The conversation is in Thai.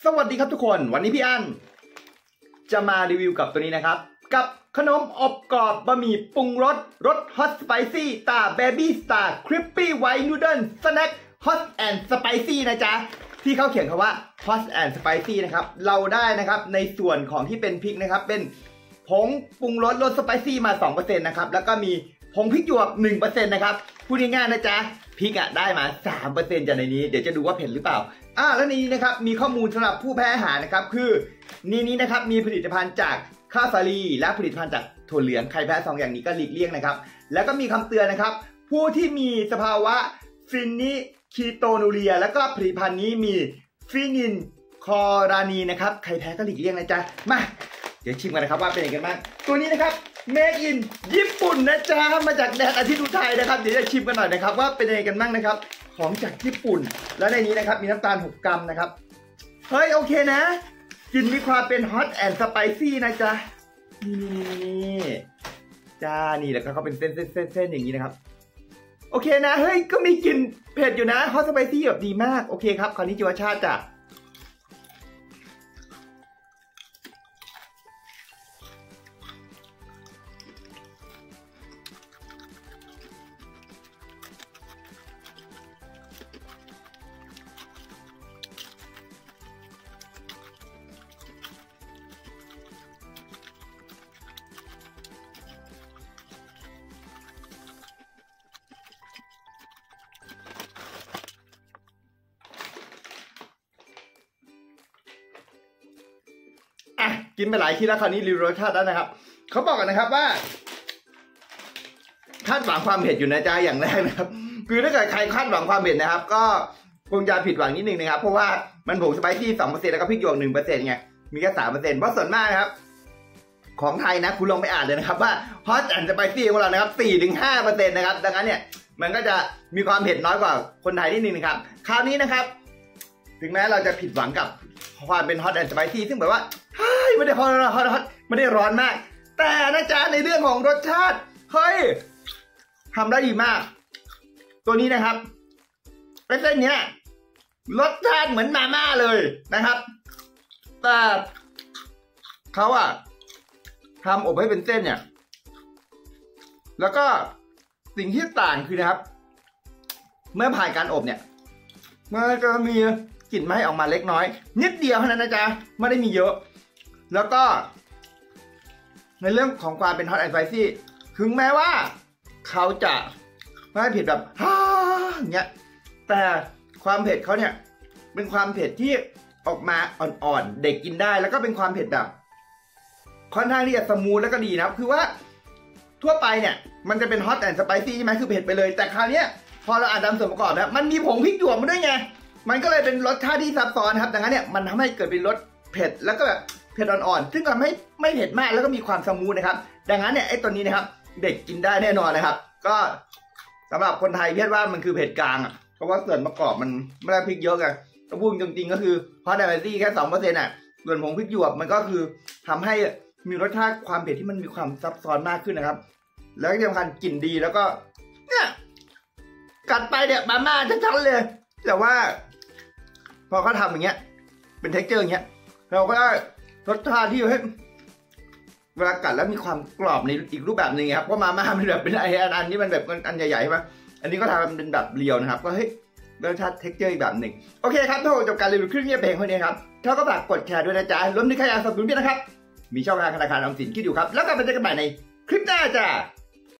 สวัสดีครับทุกคนวันนี้พี่อั้นจะมารีวิวกับตัวนี้นะครับกับขนมอบกรอบบะหมี่ปรุงรสฮอตสไปซี่ตาเบบี้สตาร์คริปปี้ไวท์นูเดิลสแน็คฮอตแอนด์สไปซี่นะจ๊ะที่เขาเขียนคำว่าฮอตแอนด์สไปซี่นะครับเราได้นะครับในส่วนของที่เป็นพริกนะครับเป็นผงปรุงรสสไปซี่มา 2% นะครับแล้วก็มีผงพริกหยวก 1% นะครับพูดง่ายๆนะจ๊ะพริกได้มา 3% จากในนี้เดี๋ยวจะดูว่าเผ็ดหรือเปล่าแล้วนี้นะครับมีข้อมูลสำหรับผู้แพ้อาหารนะครับคือนี้นะครับมีผลิตภัณฑ์จากข้าวสาลีและผลิตภัณฑ์จากถั่วเหลืองใครแพ้2อย่างนี้ก็หลีกเลี่ยงนะครับแล้วก็มีคำเตือนนะครับผู้ที่มีสภาวะฟินิคีโตนูเรียแล้วก็ผลิตภัณฑ์นี้มีฟินินคอรานีนะครับใครแพ้ก็หลีกเลี่ยงนะจ๊ะมาเดี๋ยวชิมกันนะครับว่าเป็นยังไงกันบ้างตัวนี้นะครับเมดอินญี่ปุ่นนะจ๊ะมาจากแดนอาทิตย์อุทัยนะครับเดี๋ยวจะชิมกันหน่อยนะครับว่าเป็นยังไงกันบ้างนะครับของจากญี่ปุ่นแล้วในนี้นะครับมีน้ำตาล6 กรัมนะครับเฮ้ยโอเคนะกลิ่นมีความเป็นฮอตแอนด์สไปซี่นะจ๊ะนี่จ้านี่แล้วก็เขาเป็นเส้นอย่างนี้นะครับโอเคนะเฮ้ยก็มีกลิ่นเผ็ดอยู่นะฮอตสไปซี่แบบดีมากโอเคครับคราวนี้จิวชาติจ้ะกินไปหลายทีแล้วคราวนี้รีวิวรสชาติแล้วนะครับเขาบอกกันนะครับว่าคาดหวังความเผ็ดอยู่นะจ๊ะอย่างแรกนะครับคือถ้าเกิดใครคาดหวังความเผ็ดนะครับก็คงจะผิดหวังนิดนึงนะครับเพราะว่ามันผงสไปซี่ 2% แล้วก็พริกหยวก 1% ไงมีแค่ 3% เพราะส่วนมากนะครับของไทยนะคุณลองไปอ่านเลยนะครับว่าฮอตแอนด์สไปซี่ของเรานะครับ 4-5% นะครับดังนั้นเนี่ยมันก็จะมีความเผ็ดน้อยกว่าคนไทยนิดนึงนะครับคราวนี้นะครับถึงแม้เราจะผิดหวังกับความเป็นฮอตแอนด์สไปซี่ซึ่งแบบว่าไม่ได้ฮอตไม่ได้ร้อนมากแต่นะจ๊ะในเรื่องของรสชาติเฮ้ยทำได้ดีมากตัวนี้นะครับเป็นเส้นเนี้ยรสชาติเหมือนมาม่าเลยนะครับแต่เขาทำอบให้เป็นเส้นเนี่ยแล้วก็สิ่งที่ต่างคือนะครับเมื่อผ่านการอบเนี่ยมันจะมีกลิ่นไหม้ออกมาเล็กน้อยนิดเดียวเท่านั้นนะจ๊ะไม่ได้มีเยอะแล้วก็ในเรื่องของความเป็นฮอตแอนด์สไปซี่ถึงแม้ว่าเขาจะไม่เผ็ดแบบอย่างเงี้ยแต่ความเผ็ดเขาเนี่ยเป็นความเผ็ดที่ออกมาอ่อนๆเด็กกินได้แล้วก็เป็นความเผ็ดแบบค่อนข้างที่จะสมูทแล้วก็ดีนะครับคือว่าทั่วไปเนี่ยมันจะเป็นฮอตแอนด์สไปซี่ใช่ไหมคือเผ็ดไปเลยแต่คราวนี้พอเราอ่านตามส่วนประกอบนะมันมีผงพริกหยวกมาด้วยไงมันก็เลยเป็นรสชาติที่ซับซ้อนครับดังนั้นเนี่ยมันทำให้เกิดเป็นรสเผ็ดแล้วก็แบบเผ็ดอ่อนๆซึ่งทำให้ไม่เผ็ดมากแล้วก็มีความสมูทนะครับดังนั้นเนี่ยไอ้ตัวนี้นะครับเด็กกินได้แน่นอนนะครับก็สำหรับคนไทยเรียกว่ามันคือเผ็ดกลางเพราะว่าส่วนประกอบมันไม่ได้พริกเยอะไงถ้าพูดจริงๆก็คือฮอตแอนด์สไปซี่แค่ 2% ส่วนผงพริกหยวกมันก็คือทำให้มีรสชาติความเผ็ดที่มันมีความซับซ้อนมากขึ้นนะครับแล้วที่สำคัญกลิ่นดีแล้วก็เนี่ยกัดไปเนี่ยมาม่าชัดๆเลยแต่ว่าพอเขาทำอย่างเงี้ยเป็นเท็กเจอร์อย่างเงี้ยเราก็ได้รสชาติที่ให้เวลากัดแล้วมีความกรอบในอีกรูปแบบหนึ่งครับเพราะมาม่ามันแบบเป็นอันนี้มันแบบอันใหญ่ๆใช่ไหมอันนี้ก็ทำเป็นแบบเรียวนะครับก็เฮ้ยรสชาติเท็กเจอร์อีกแบบหนึ่งโอเคครับถ้าจบการรีวิวคลิปนี้เพลงคนนี้ครับถ้าก็ฝากกดแชร์ด้วยนะจ๊ะรวมถึงใครอยากสนับสนุนพี่นะครับมีช่องทางธนาคารออมสินคิดอยู่ครับแล้วกลับมาเจอกันใหม่ในคลิปหน้าจ้ะ